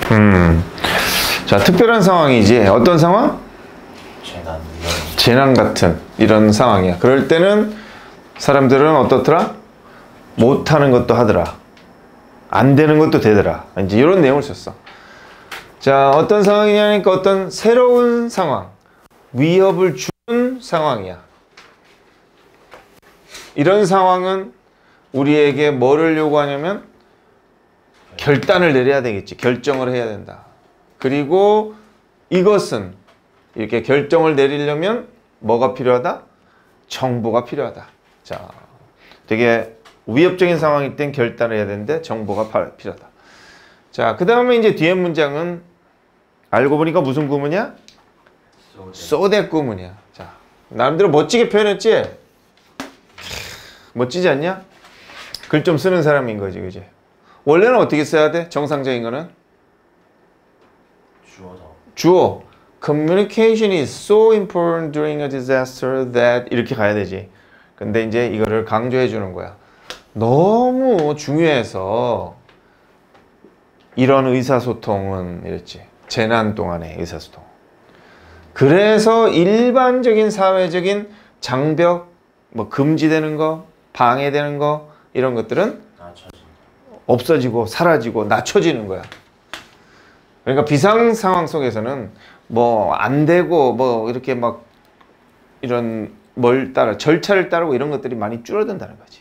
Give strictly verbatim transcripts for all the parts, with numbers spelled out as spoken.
음. 자, 특별한 상황이지. 어떤 상황? 재난. 재난 같은 이런 상황이야. 그럴 때는 사람들은 어떻더라? 못하는 것도 하더라. 안 되는 것도 되더라. 이제 이런 내용을 썼어. 자, 어떤 상황이냐니까 어떤 새로운 상황, 위협을 주는 상황이야. 이런 상황은 우리에게 뭐를 요구하냐면 결단을 내려야 되겠지. 결정을 해야 된다. 그리고 이것은 이렇게 결정을 내리려면 뭐가 필요하다? 정보가 필요하다. 자, 되게 위협적인 상황일 땐 결단을 해야 되는데 정보가 필요하다. 자, 그 다음에 이제 뒤에 문장은 알고 보니까 무슨 구문이야? 쏘대 구문이야. 자, 나름대로 멋지게 표현했지? 멋지지 않냐? 글 좀 쓰는 사람인 거지, 그지? 원래는 어떻게 써야 돼? 정상적인 거는? 주어다. 주어. Communication is so important during a disaster that 이렇게 가야 되지. 근데 이제 이거를 강조해 주는 거야. 너무 중요해서 이런 의사소통은 이랬지. 재난 동안의 의사소통. 그래서 일반적인 사회적인 장벽, 뭐 금지되는 거, 방해되는 거 이런 것들은 없어지고 사라지고 낮춰지는 거야. 그러니까 비상 상황 속에서는 뭐 안 되고 뭐 이렇게 막 이런 뭘 따라 절차를 따르고 이런 것들이 많이 줄어든다는 거지.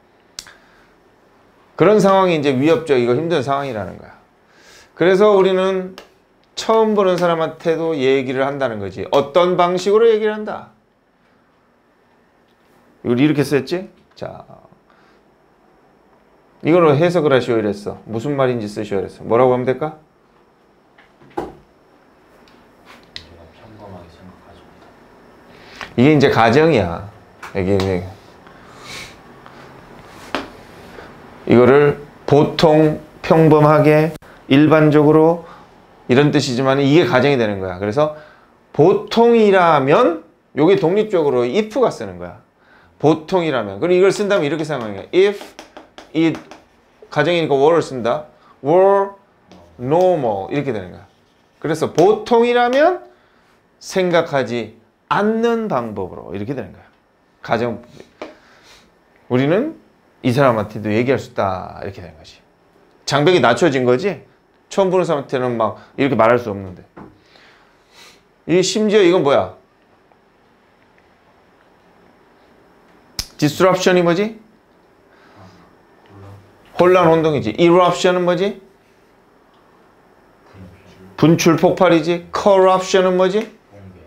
그런 상황이 이제 위협적이고 힘든 상황이라는 거야. 그래서 우리는 처음 보는 사람한테도 얘기를 한다는 거지. 어떤 방식으로 얘기를 한다. 우리 이렇게 썼지? 자, 이걸로 해석을 하시오 이랬어. 무슨 말인지 쓰시오 이랬어. 뭐라고 하면 될까? 평범하게 생각하십니다. 이게 이제 가정이야. 이게 이거를 보통 평범하게 일반적으로 이런 뜻이지만 이게 가정이 되는 거야. 그래서 보통이라면 여기 독립적으로 if가 쓰는 거야. 보통이라면. 그리고 이걸 쓴다면 이렇게 생각해. if it 가정이니까 were를 쓴다. were normal 이렇게 되는 거야. 그래서 보통이라면 생각하지 않는 방법으로 이렇게 되는 거야. 가정 우리는 이 사람한테도 얘기할 수 있다 이렇게 되는 거지. 장벽이 낮춰진 거지. 처음 보는 사람한테는 막 이렇게 말할 수 없는데. 이 심지어 이건 뭐야? disruption이 뭐지? 혼란 혼동이지. eruption은 뭐지? 분출 폭발이지. corruption은 뭐지?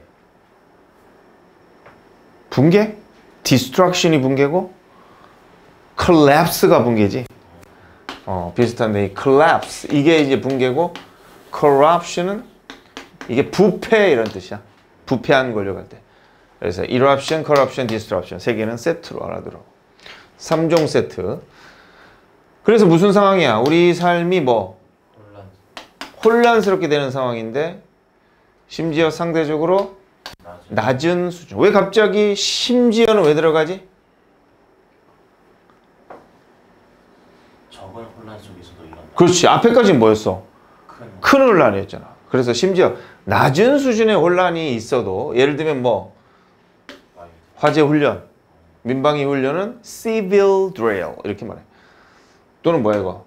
붕괴? destruction이 붕괴고 collapse가 붕괴지. 어, 비슷한데 이 collapse 이게 이제 붕괴고 corruption은 이게 부패 이런 뜻이야. 부패한 권력할 때. 그래서 eruption, corruption, disruption 세 개는 세트로 알아들어. 삼 종 세트. 그래서 무슨 상황이야? 우리 삶이 뭐 혼란. 혼란스럽게 되는 상황인데 심지어 상대적으로 낮은. 낮은 수준. 왜 갑자기 심지어는 왜 들어가지? 적은 혼란 속에서도 이런. 그렇지. 앞에까지는 뭐였어? 큰. 큰 혼란이었잖아. 그래서 심지어 낮은 수준의 혼란이 있어도 예를 들면 뭐 화재 훈련, 민방위 훈련은 civil drill 이렇게 말해. 또는 뭐야 이거?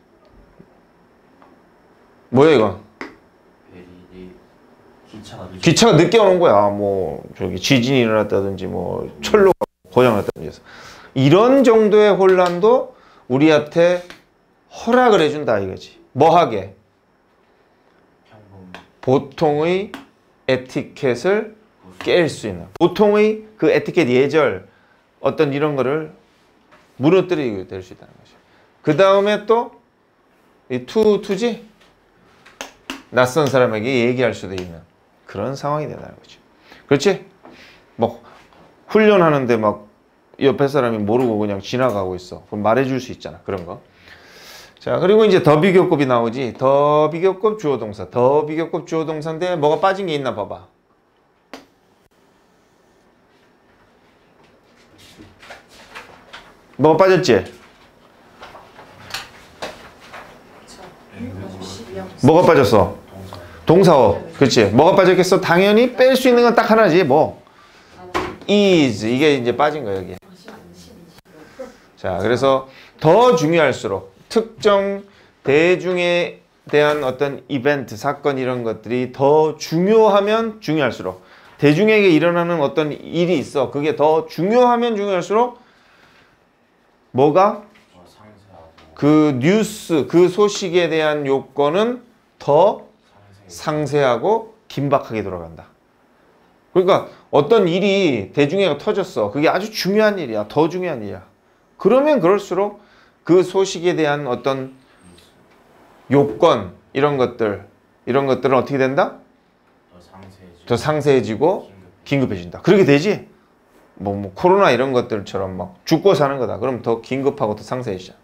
뭐야 이거? 베리 기차가 늦. 기차가 늦게 오는 거야. 뭐 저기 지진이 일어났다든지 뭐 철로가 고장났다든지 해서 이런 정도의 혼란도 우리한테 허락을 해준다 이거지. 뭐 하게? 평범. 보통의 에티켓을 깰 수 있는. 보통의 그 에티켓 예절 어떤 이런 거를 무너뜨리게 될 수 있다는 거죠. 그 다음에 또 이 투, 투지? 낯선 사람에게 얘기할 수도 있는 그런 상황이 된다는 거죠. 그렇지? 뭐 훈련하는데 막 옆에 사람이 모르고 그냥 지나가고 있어. 그럼 말해줄 수 있잖아. 그런 거. 자, 그리고 이제 더 비교급이 나오지. 더 비교급 주어 동사. 더 비교급 주어 동사인데 뭐가 빠진 게 있나 봐봐. 뭐가 빠졌지? 뭐가 빠졌어? 동사. 동사어. 그렇지. 뭐가 빠졌겠어? 당연히 뺄 수 있는 건 딱 하나지. 뭐? is. 이게 이제 빠진 거야, 여기. 자, 그래서 더 중요할수록 특정 대중에 대한 어떤 이벤트, 사건 이런 것들이 더 중요하면 중요할수록 대중에게 일어나는 어떤 일이 있어. 그게 더 중요하면 중요할수록 뭐가? 어, 상세하고. 그 뉴스, 그 소식에 대한 요건은 더 상세. 상세하고 긴박하게 돌아간다. 그러니까 어떤 일이 대중에게 터졌어. 그게 아주 중요한 일이야. 더 중요한 일이야. 그러면 그럴수록 그 소식에 대한 어떤 요건 이런 것들 이런 것들은 어떻게 된다? 더 상세해지고. 더 상세해지고 긴급해진다. 그렇게 되지? 뭐, 뭐 코로나 이런 것들처럼 막 죽고 사는 거다. 그럼 더 긴급하고 더 상세해지잖아.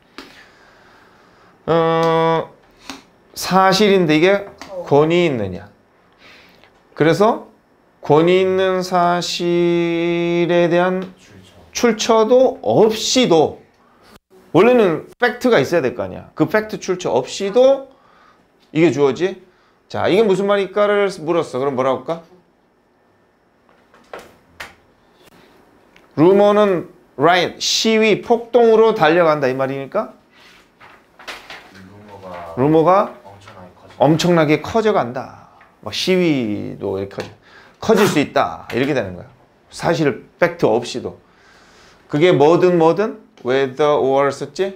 어, 사실인데 이게 권위 있느냐? 그래서 권위 있는 사실에 대한 출처. 출처도 없이도 원래는 팩트가 있어야 될 거 아니야. 그 팩트 출처 없이도 이게 주어지. 자, 이게 무슨 말일까를 물었어. 그럼 뭐라고 할까? 루머는 riot, 시위, 폭동으로 달려간다 이 말이니까 루머가 루머가 엄청나게 커져. 엄청나게 커져간다. 막 시위도 이렇게 커져. 커질 수 있다. 이렇게 되는 거야. 사실 팩트 없이도. 그게 뭐든 뭐든 whether or 썼지?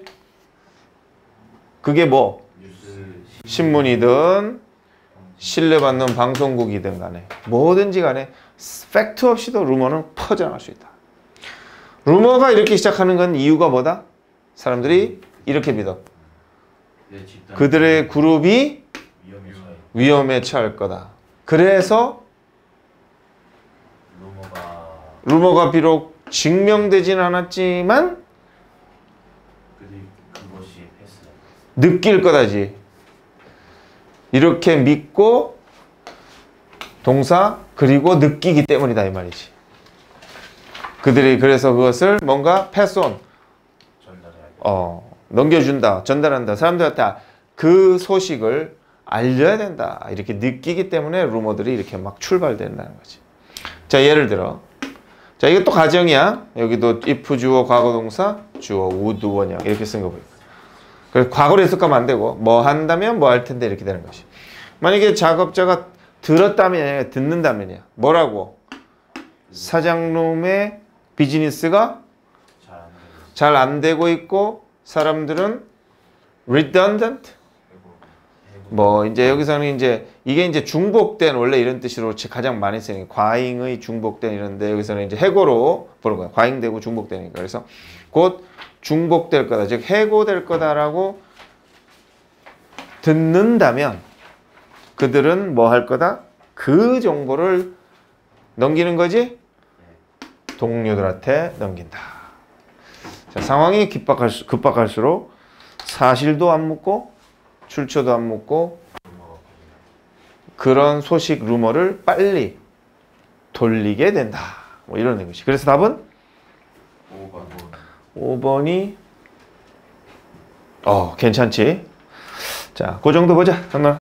그게 뭐? 뉴스. 신문이든 신뢰받는 방송국이든 간에 뭐든지 간에 팩트 없이도 루머는 퍼져나갈 수 있다. 루머가 이렇게 시작하는 건 이유가 뭐다? 사람들이 이렇게 믿어. 내 집단. 그들의 그룹이 위험에 처해. 위험에 처할 거다. 그래서 루머가 루머가 비록 증명되진 않았지만 그들이 그것이 패스. 느낄 거다지. 이렇게 믿고 동사 그리고 느끼기 때문이다 이 말이지. 그들이 그래서 그것을 뭔가 패스온 전달해야 돼. 어, 넘겨준다, 전달한다. 사람들한테 그 소식을 알려야 된다. 이렇게 느끼기 때문에 루머들이 이렇게 막 출발된다는 거지. 자, 예를 들어. 자, 이게 또 가정이야. 여기도 if 주어, 과거 동사, 주어, would, 원형 이렇게 쓴 거 보니까. 그래서 과거로 해석하면 안 되고 뭐 한다면 뭐 할 텐데 이렇게 되는 것이. 만약에 작업자가 들었다면, 듣는다면이야. 뭐라고? 사장님의 비즈니스가 잘 안 되고. 잘 안 되고 있고 사람들은 redundant 뭐 이제 여기서는 이제 이게 이제 중복된 원래 이런 뜻으로 가장 많이 쓰는 과잉의 중복된 이런데 여기서는 이제 해고로 보는 거야. 과잉되고 중복되니까. 그래서 곧 중복될 거다. 즉 해고될 거다라고 듣는다면 그들은 뭐 할 거다? 그 정보를 넘기는 거지? 동료들한테 넘긴다. 자, 상황이 급박할, 급박할수록 사실도 안 묻고 출처도 안 묻고 그런 소식 루머를 빨리 돌리게 된다. 뭐 이런 것이. 그래서 답은 오 번. 오 번이 어 괜찮지? 자, 그 정도 보자. 정말.